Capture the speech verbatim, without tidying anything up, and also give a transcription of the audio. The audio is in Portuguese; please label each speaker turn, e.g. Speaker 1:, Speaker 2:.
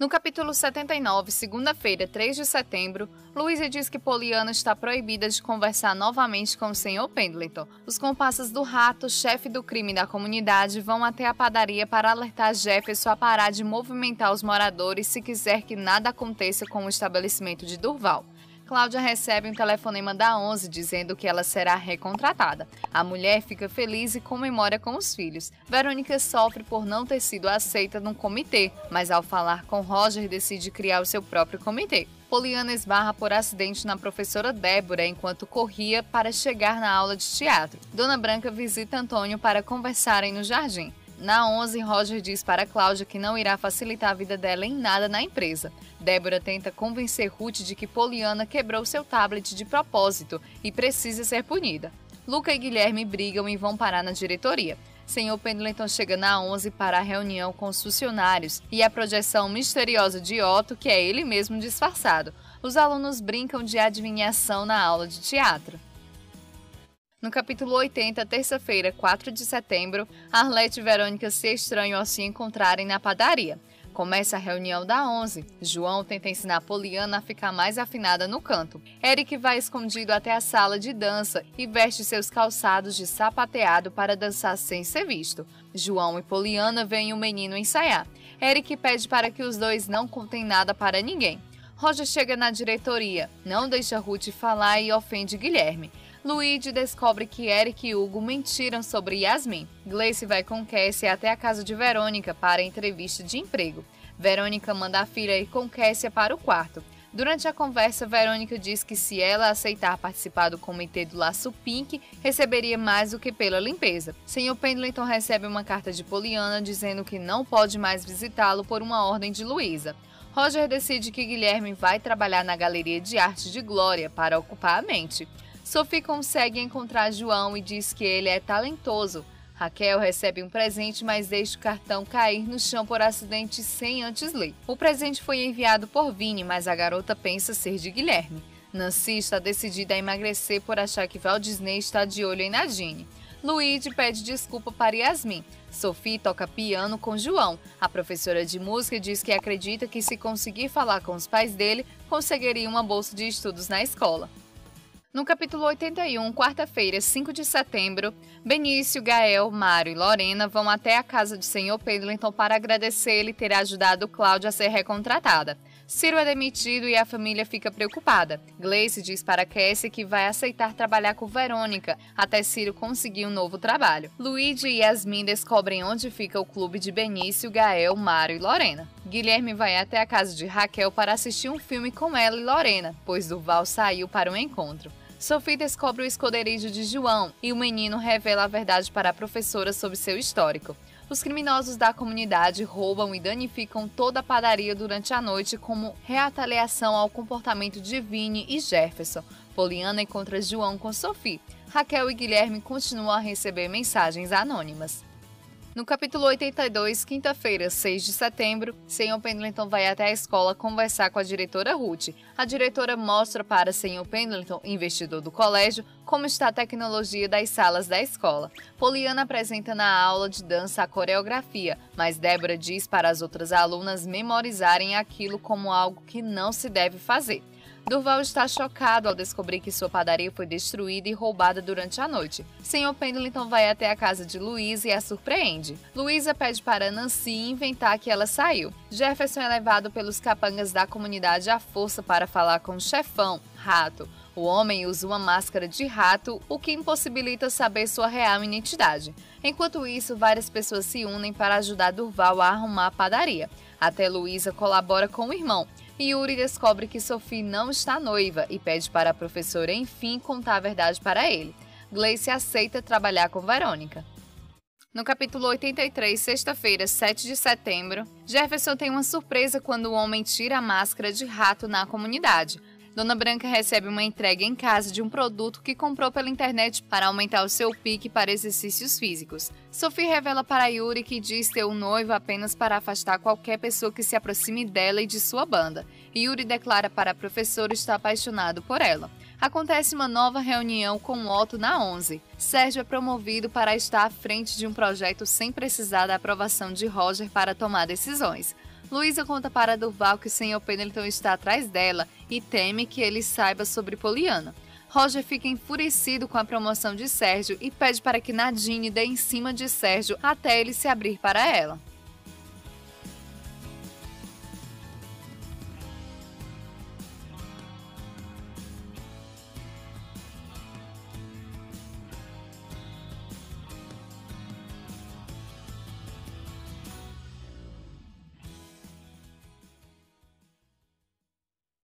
Speaker 1: No capítulo setenta e nove, segunda-feira, três de setembro, Louisa diz que Poliana está proibida de conversar novamente com o senhor Pendleton. Os comparsas do Rato, chefe do crime da comunidade, vão até a padaria para alertar Jefferson a parar de movimentar os moradores se quiser que nada aconteça com o estabelecimento de Durval. Cláudia recebe um telefonema da onze dizendo que ela será recontratada. A mulher fica feliz e comemora com os filhos. Verônica sofre por não ter sido aceita num comitê, mas ao falar com Roger decide criar o seu próprio comitê. Poliana esbarra por acidente na professora Débora enquanto corria para chegar na aula de teatro. Dona Branca visita Antônio para conversarem no jardim. Na onze, Roger diz para Cláudia que não irá facilitar a vida dela em nada na empresa. Débora tenta convencer Ruth de que Poliana quebrou seu tablet de propósito e precisa ser punida. Luca e Guilherme brigam e vão parar na diretoria. senhor Pendleton chega na onze para a reunião com os funcionários e a projeção misteriosa de Otto, que é ele mesmo disfarçado. Os alunos brincam de adivinhação na aula de teatro. No capítulo oitenta, terça-feira, quatro de setembro, Arlete e Verônica se estranham ao se encontrarem na padaria. Começa a reunião da onze. João tenta ensinar Poliana a ficar mais afinada no canto. Eric vai escondido até a sala de dança e veste seus calçados de sapateado para dançar sem ser visto. João e Poliana veem o menino ensaiar. Eric pede para que os dois não contem nada para ninguém. Roger chega na diretoria, não deixa Ruth falar e ofende Guilherme. Luigi descobre que Eric e Hugo mentiram sobre Yasmin. Gleice vai com Cassie até a casa de Verônica para a entrevista de emprego. Verônica manda a filha ir com Cassie para o quarto. Durante a conversa, Verônica diz que se ela aceitar participar do comitê do Laço Pink, receberia mais do que pela limpeza. senhor Pendleton recebe uma carta de Poliana dizendo que não pode mais visitá-lo por uma ordem de Luísa. Roger decide que Guilherme vai trabalhar na Galeria de Arte de Glória para ocupar a mente. Sophie consegue encontrar João e diz que ele é talentoso. Raquel recebe um presente, mas deixa o cartão cair no chão por acidente sem antes ler. O presente foi enviado por Vini, mas a garota pensa ser de Guilherme. Nancy está decidida a emagrecer por achar que Walt Disney está de olho em Nadine. Luigi pede desculpa para Yasmin. Sophie toca piano com João. A professora de música diz que acredita que se conseguir falar com os pais dele, conseguiria uma bolsa de estudos na escola. No capítulo oitenta e um, quarta-feira, cinco de setembro, Benício, Gael, Mário e Lorena vão até a casa de senhor Pendleton para agradecer ele ter ajudado Cláudia a ser recontratada. Ciro é demitido e a família fica preocupada. Gleice diz para Cassie que vai aceitar trabalhar com Verônica até Ciro conseguir um novo trabalho. Luigi e Yasmin descobrem onde fica o clube de Benício, Gael, Mário e Lorena. Guilherme vai até a casa de Raquel para assistir um filme com ela e Lorena, pois Durval saiu para um encontro. Sophie descobre o esconderijo de João e o menino revela a verdade para a professora sobre seu histórico. Os criminosos da comunidade roubam e danificam toda a padaria durante a noite como retaliação ao comportamento de Vini e Jefferson. Poliana encontra João com Sophie. Raquel e Guilherme continuam a receber mensagens anônimas. No capítulo oitenta e dois, quinta-feira, seis de setembro, senhor Pendleton vai até a escola conversar com a diretora Ruth. A diretora mostra para senhor Pendleton, investidor do colégio, como está a tecnologia das salas da escola. Poliana apresenta na aula de dança a coreografia, mas Débora diz para as outras alunas memorizarem aquilo como algo que não se deve fazer. Durval está chocado ao descobrir que sua padaria foi destruída e roubada durante a noite. senhor Pendleton vai até a casa de Luísa e a surpreende. Luísa pede para Nancy inventar que ela saiu. Jefferson é levado pelos capangas da comunidade à força para falar com o chefão, Rato. O homem usa uma máscara de rato, o que impossibilita saber sua real identidade. Enquanto isso, várias pessoas se unem para ajudar Durval a arrumar a padaria. Até Luísa colabora com o irmão. Yuri descobre que Sophie não está noiva e pede para a professora enfim contar a verdade para ele. Gleice aceita trabalhar com Verônica. No capítulo oitenta e três, sexta-feira, sete de setembro, Jefferson tem uma surpresa quando o homem tira a máscara de rato na comunidade. Dona Branca recebe uma entrega em casa de um produto que comprou pela internet para aumentar o seu pique para exercícios físicos. Sophie revela para Yuri que diz ter um noivo apenas para afastar qualquer pessoa que se aproxime dela e de sua banda. Yuri declara para a professora estar apaixonado por ela. Acontece uma nova reunião com Otto na onze. Sérgio é promovido para estar à frente de um projeto sem precisar da aprovação de Roger para tomar decisões. Luísa conta para Durval que o senhor Pendleton está atrás dela e teme que ele saiba sobre Poliana. Roger fica enfurecido com a promoção de Sérgio e pede para que Nadine dê em cima de Sérgio até ele se abrir para ela.